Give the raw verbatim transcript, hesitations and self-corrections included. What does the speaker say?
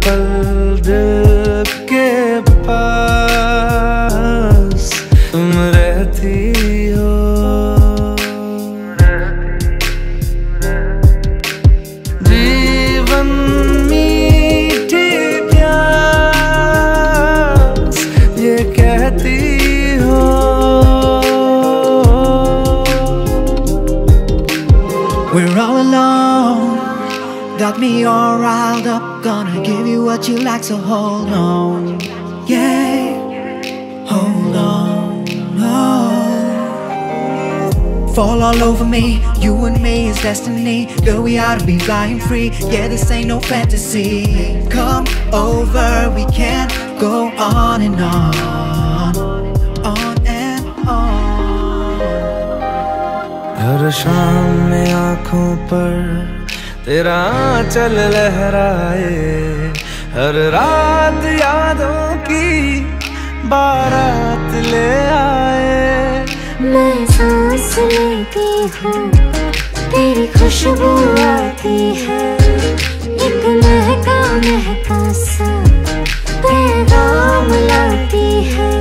पल दिल के पास तुम रहती हो। जीवन मीठी प्यास ये कहती हो। We're all alone, got me all riled up. Gonna give you what you like, so hold on. Yeah, hold on. Oh. Fall all over me, you and me is destiny. Girl, we ought to be flying free. Yeah, this ain't no fantasy. Come over, we can go on and on, on and on. हर शाम में आँखों पर तेरा आंचल लहराए, हर रात यादों की बारात ले आए। मैं सांस लेती हूँ, तेरी खुशबू आती है, एक महका महका सा पैगाम लाती है।